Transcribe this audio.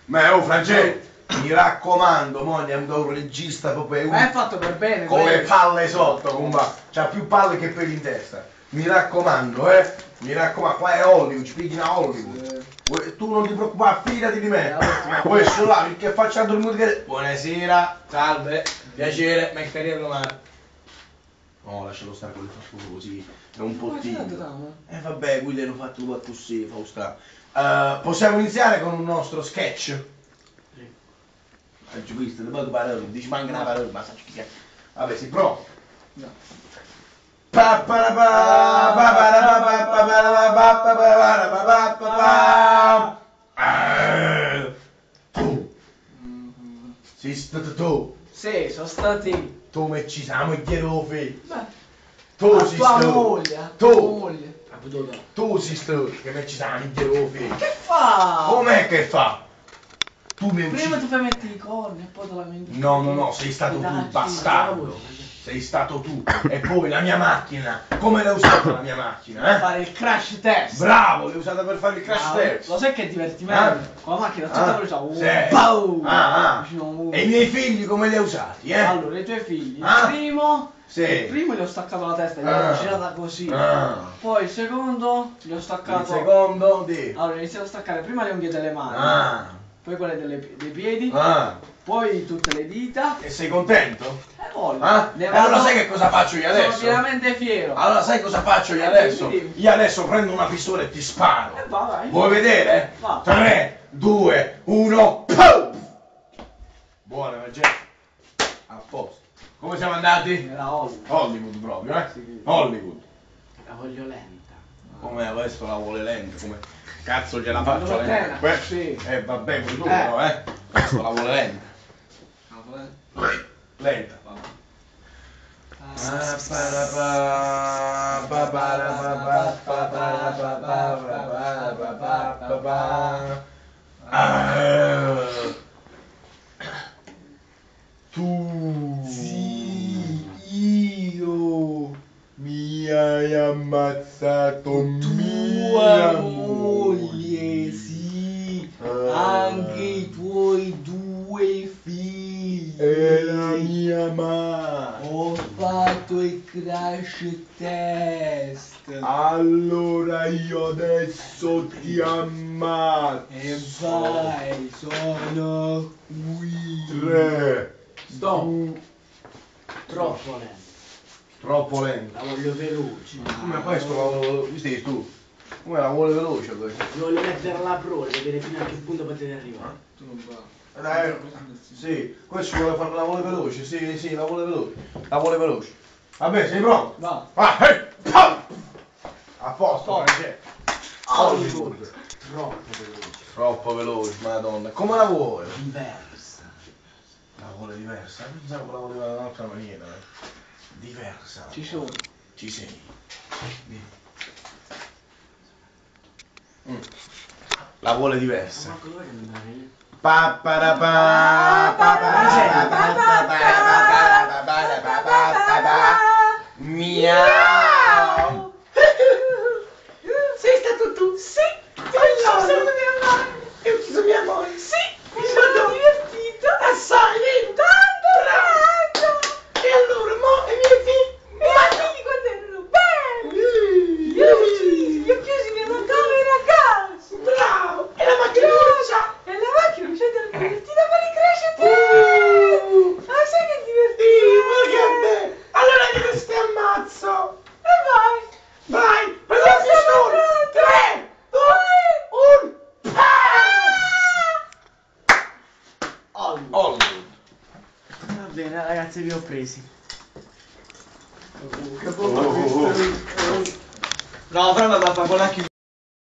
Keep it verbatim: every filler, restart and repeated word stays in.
Ma oh Francesco, mi raccomando, mo andiamo da un regista proprio Ma è fatto per bene. con le questo. palle sotto, comba. C'ha più palle che peli in testa. Mi raccomando, eh. Mi raccomando, qua è Hollywood, ci pigli a Hollywood. Vuoi- Tu non ti preoccupare, fidati di me. Questo là, che faccia dormire. Buonasera, salve, piacere, mi carriera domani. No, lascialo stare con le fatture così, è un po' timido. Eh vabbè, quelli hanno fatto due così, Fausta. Uh, possiamo iniziare con un nostro sketch? Sì. Oggi visto, le poche parole, dici manca una parola, ma sai che. Vabbè, si prova. No. Sei stato tu? Sì, sono stati. Tu me ci siamo i chiarofi. Tu Tu a sei tua stato. moglie, a Tu. tua moglie. Tu sei stato che me ci siamo i chiarofi. Che fa? Com'è che fa? Tu mi Prima uccidi. ti fai mettere i corni e poi te la metti. No, no, no, sei stato tu, bastardo. Sei stato tu. E poi la mia macchina. Come l'hai usata la mia macchina, eh? Fare il crash test. Bravo, l'hai usata per fare il crash Ah, test. Lo sai che divertimento? Ah. Con la macchina tutta Ah, velocità. Uh, sì. boom! Ah, ah. Vicino a un- E i miei figli come li hai usati, eh? Allora, i tuoi figli. Ah. Il primo. Sì. Il primo gli ho staccato la testa, gli Ah. ho girata così. Ah. Poi il secondo gli ho staccato. Il secondo di. Allora, ho iniziato a staccare prima le unghie delle mani. Ah. Poi quelle delle- dei piedi. Ah. Poi tutte le dita. E sei contento? E poi. Ah? le E allora vado- sai che cosa faccio io Sono adesso? veramente fiero. Allora sai cosa faccio io Eh, adesso? dimmi, dimmi. Io adesso prendo una pistola e ti sparo. Eh, va, vai. Vuoi vedere? Va. tre, due, uno, pum! Buona, Francesco. A posto. Come siamo andati? Era Hollywood. Hollywood proprio, eh? Sì. Hollywood. La voglio lenta. Come questo la vuole lenta, come cazzo gliela faccio Voglio lenta? lenta, Que- sì. Eh vabbè, pure tu Eh. però, eh? Questo la vuole lenta. Lenta. Tu Sì, io mi hai ammazzato tua moglie, sì, Ah. anche i tuoi due figli. e la mia madre. Ho fatto il crash test. Allora io adesso ti ammazzo. E vai, sono qui. Tre. Stop. due, Troppo lento. Troppo lento. La voglio veloce. Come questo la vuole visti tu? Come la vuole veloce questo? Voglio mettere la prova, vedere fino a che punto potete arrivare. Dai, sì, questo vuole fare la vuole veloce, sì, sì, la vuole veloce. La vuole veloce. Vabbè, sei pronto? Va. Vai, hey, pam! A posto, Stop. Francesco. Hollywood. Troppo veloce. Troppo veloce, madonna. Come la vuole? Diversa. La vuole diversa? Pensavo che la voleva in un'altra maniera. eh. Diversa. Ci sono. Ci sei. Di- Mm. La vuole diversa. Ma cosa vuoi che mi dai? Pa pa da pa, pa pa da pa, pa pa pa pa pa pa pa pa. Miau. Sei stato tu? Sì! Ti ho ucciso mia madre! Hai ucciso mia moglie? Sì! Mi sono divertito! Assai! Tanto! Tanto! E allora, mo, i miei figli? I miei figli quando erano belli! Li ho uccisi! Li ho chiusi nella camera a gas! Bravo! E la macchinuzza? E la macchina mi c'è divertita per il crash test! Ah, sai che divertito! Ma che bello! Allora di questo ti ammazzo! E vai! Vai! Prendi la pistola! tre, due, uno, Hollywood! Va bene ragazzi, vi ho presi. Oh, oh, oh. No, però mi ha fatto con la chiusura.